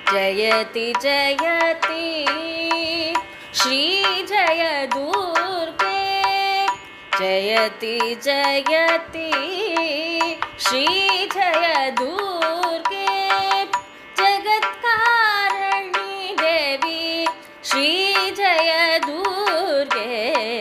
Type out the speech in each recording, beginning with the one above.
जयति जयति श्री जय दुर्गे जयति जयति श्री जय दुर्गे जगत्कारिणी देवी श्री जय दुर्गे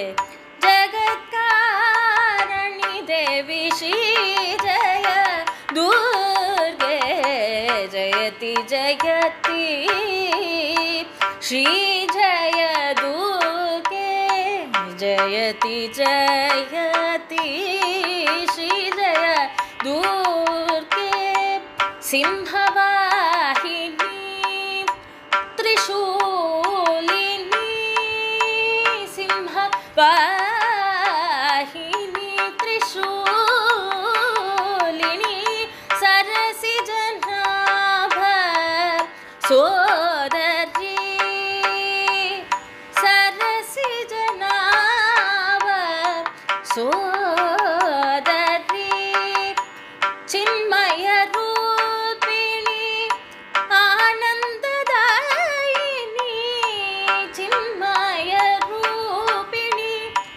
जगत्कारिणी देवी श्री जय दुर्गे जयति जयति श्री जय दुर्गे जयति जयति श्री जय दुर्गे सिंहवाहिनी त्रिशूलिनी सिंहवाहिनी त्रिशूलिनी सरसिजनाभ सोदरी सरसिजनाभ सोदरी चिन्मय रूपिणी आनंददायिनी चिन्मय रूपिणी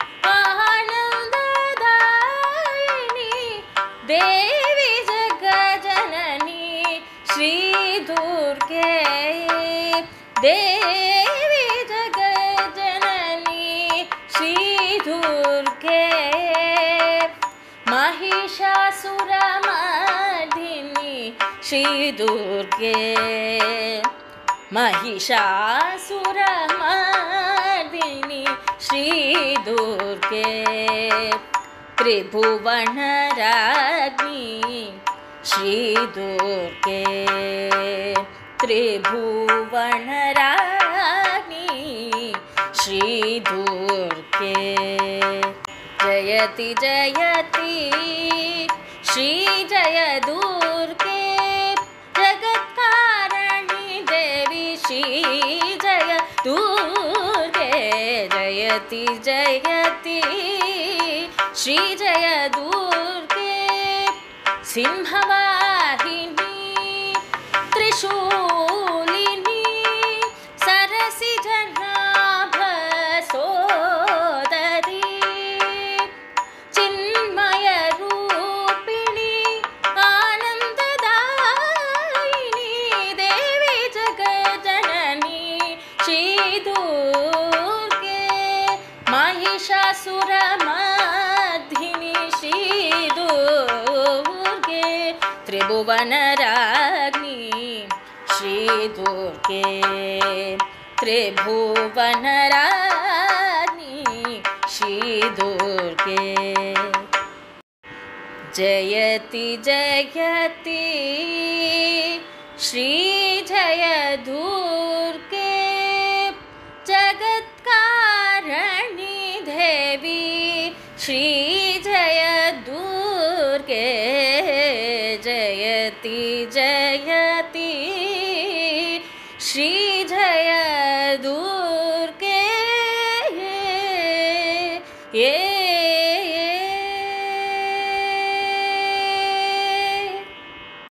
आनंददायिनी देवी जगज्जननी श्री दुर्गे देवी जगज्जननी श्री दुर्गे महिषासुरमर्दिनी श्री दुर्गे महिषासुरमर्दिनी श्री दुर्गे त्रिभुवनराज्ञी श्री दुर्गे त्रिभुवनराज्ञी श्री दुर्गे जयति जयति श्री जय दुर्गे जगत्कारिणी देवी श्री जय दुर्गे जयति जयति श्री जय दुर्गे सिंहवाहिनी त्रिशूलिनी सरसिजनाभ सोदरी चिन्मय रूपिणी आनंददायिनी देवी जगज्जननी श्री दुर्गे महिषासुरमर्दिनी श्री दुर्गे त्रिभुवनराज्ञी श्री दुर्गे त्रिभुवनराज्ञी श्री दुर्गे जयति जयति श्री जय दुर्गे जगत्कारिणी देवी श्री जय दुर्गे जयति जयति श्री जय दुर्गे